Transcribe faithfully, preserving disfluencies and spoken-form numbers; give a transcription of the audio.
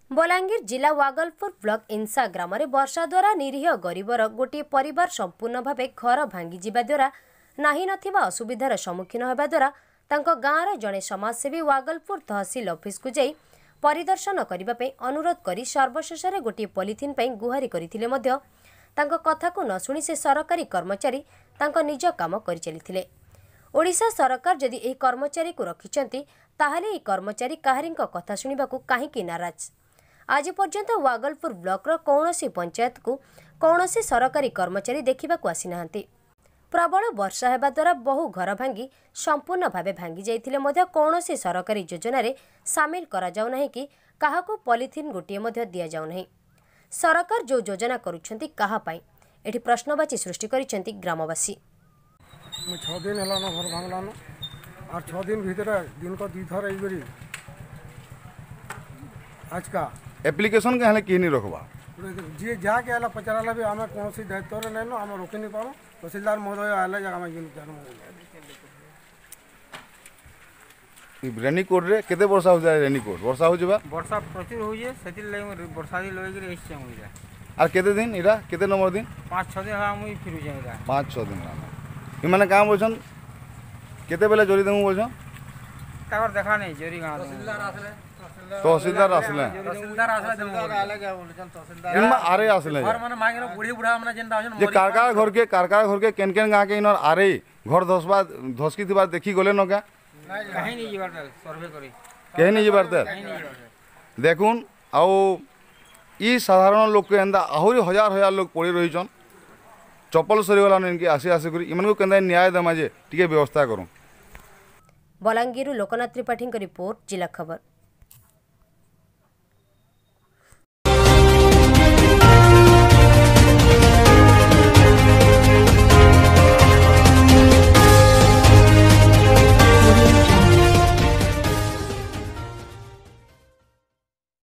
बलांगीर जिला वागलपुर ब्लॉक इंसा ग्राम में वर्षा द्वारा निरीह गरीबर गोटे परिवार संपूर्ण भाव घर भांगी जिबा द्वारा नाही नथिबा असुविधार सम्मुखीन होबा द्वारा तांको गाँवर जड़े समाजसेवी वागलपुर तहसील ऑफिस को जाई परिदर्शन करने पे अनुरोध करी सर्वशेष गोटे पॉलिथिन पे गुहारी करथिले मध्य तांको कथा को न शुणी से सरकारी कर्मचारी तांको निज काम करि चलिथिले। ओडिशा सरकार जदि एही कर्मचारी को रखिचंती ताहाले एही कर्मचारी काहारिंको कथा शुणिबाकू काहेकि नाराज। आज पर्यंत वागलपुर ब्लॉक कौनसी पंचायत को कौनसी सरकारी कर्मचारी देखा आसी नाहांती। प्रबल वर्षा हेबा द्वारा बहु घर भांगी संपूर्ण भावे भांगी जाइथिले मध्य कौनसी सरकारी योजना रे सामिल करा जाउ नाही कि काहाको पॉलिथिन गोटिए मध्य दिया जाउ नाही। सरकार जो योजना करूछंती काहा पाई एठी प्रश्नवाची सृष्टि करिसेंती ग्रामवासी। छः दिन है घर भांगलान और छः दिन भीतर दिन को दी थर आई आज का एप्लिकेशन के हेले किनी रखबा जी जाके आला पचाराला भी आमे कोनोसी दायित्व रे नैनो आमे रोके नहीं पारो तहसीलदार महोदय आला जगह में जिन जानो रेनीकोट रे केते वर्षा हो जाय रेनीकोट वर्षा हो जबा वर्षा प्रचुर हो जे सेति ले वर्षा दी लगे रे एसे हो जाय और केते दिन इरा केते नंबर दिन पाँच छह दिन हा मुई फिरु जायगा पाँच छह दिन इ माने काम बोलछन केते बेले जोरी देमु बोलछन तावर देखा नहीं जोरी गाँव तहसीलदार आसले तहसीलदार आसले तहसीलदार आसले देमु आले क्या बोलछन तहसीलदार इनमा आरे आसले घर माने मांगे बूढ़ी बुढ़ा माने जेन दाजन जे कारकार घर के कारकार घर के केन केन गा के इनर आरे घर धसबा धसकी दिबा देखि गले न का कहीं नहीं जीवार सर्वे करी कहीं नहीं जीवार देखुन आउ ई साधारण लोग के एंदा आहुरी हजार हजार लोग पड़ी रहीछन चप्पल सरीगला इनके आसी आसी करी इमन को केंदा न्याय दमा जे टिके व्यवस्था करूं। बलांगीर लोकनाथ त्रिपाठी रिपोर्ट जिला खबर।